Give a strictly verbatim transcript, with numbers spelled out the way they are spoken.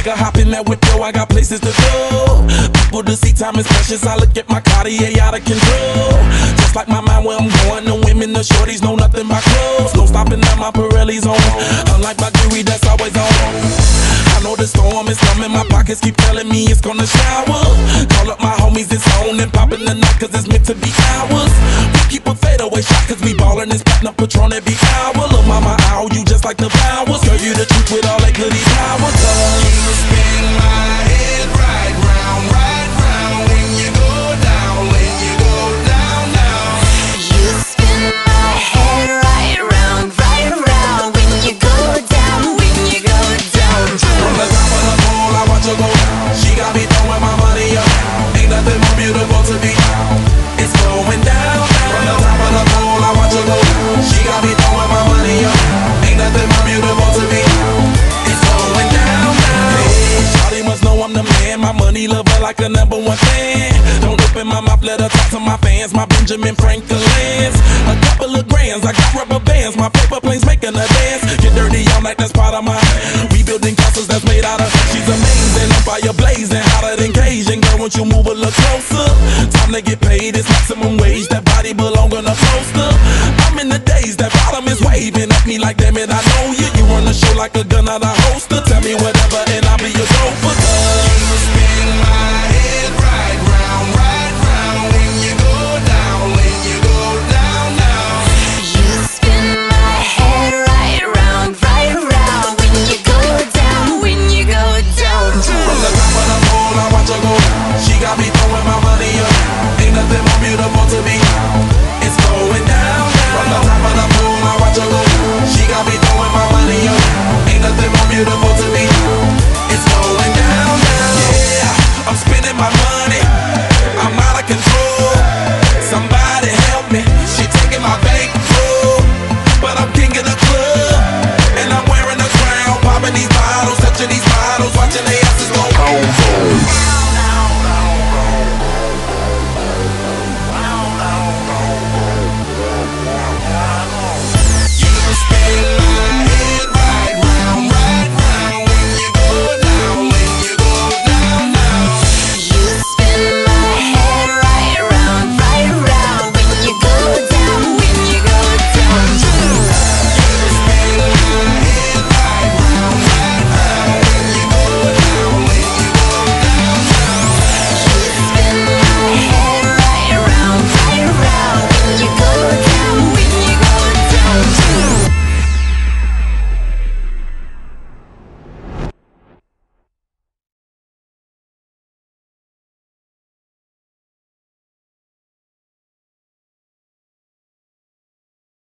nigga hop in that whip, yo, I got places to go. People to see, time is precious. I look at my Cartier out of control. Just like my mind where I'm going, the women, the shorties know nothing but clothes. No stopping at my Pirelli's on. Unlike my jewelry, that's always on. I know the storm is coming, my pockets keep telling me it's gonna shower. Call up my homies, it's on and popping the night, cause it's meant to be ours. We keep a fadeaway shot, cause we ballin' this platinum Patron every hour. Look, mama, ow, you just like the flowers. Girl, you the truth with all that goody power. You spin my head right round, right round. When you go down, when you go down, down. You spin my head right round, right round. When you go down, when you go down. From the top of the pole, I watch her go down. She got me throwing my money up. Ain't nothing more beautiful to be. It's going down. From the top of the pole, I watch her go down. She got me throwing my money up. Ain't nothing more beautiful to be. It's going down, down. Hey, shawty must know I'm the man. My money lover like a number one fan. Don't open my mouth, let her talk to my fans. My Benjamin Franklin's. A couple of grands, I got rubber bands. My paper planes making a dance. Get dirty all night, that's part of my. We building castles that's made out of. She's amazing, on fire blazing, hotter than Cajun. Girl, won't you move a little closer? Time to get paid, it's maximum wage. That body belong on a poster. I'm in the days, that bottom is waving at me like, damn it, I know you. You run the show like a gun out of holster. Tell me whatever and I'll be your gopher.